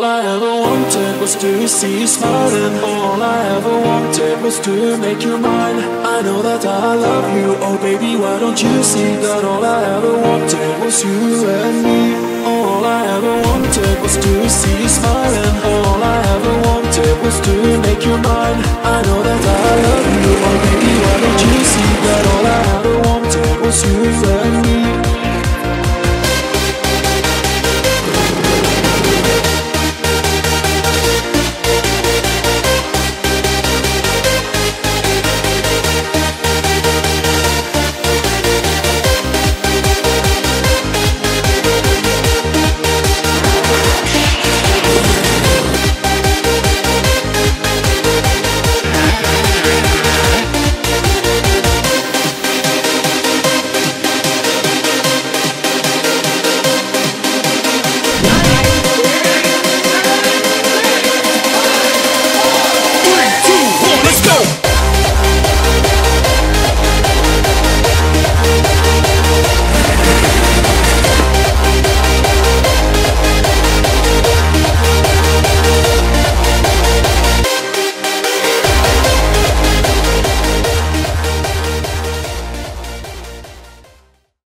I ever wanted was to see you smiling. All I ever wanted was to make you mine. I know that I love you, oh baby, why don't you see that all I ever wanted was you and me. All I ever wanted was to see you smiling. All I ever wanted was to make you mine. I know that I love you, oh baby, why don't you see that all I ever wanted was you and me.